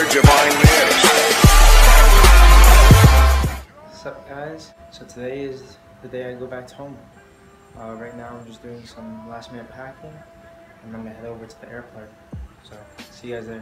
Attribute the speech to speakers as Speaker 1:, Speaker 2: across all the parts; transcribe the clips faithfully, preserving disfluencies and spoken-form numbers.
Speaker 1: divine news.
Speaker 2: What's up, guys? So today is the day I go back home. Uh, right now I'm just doing some last minute packing and I'm gonna head over to the airport. So see you guys there.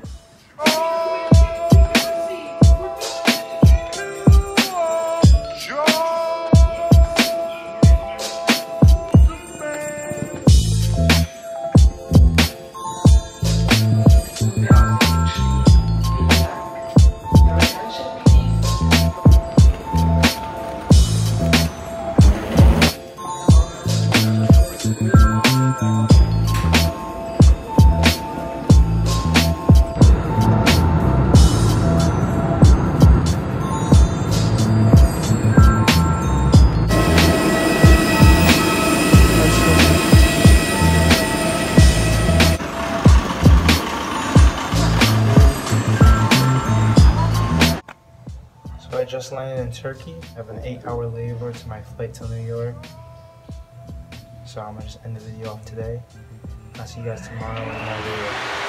Speaker 2: So I just landed in Turkey. I have an eight hour layover to my flight to New York. So I'm gonna just end the video off today. I'll see you guys tomorrow in my video.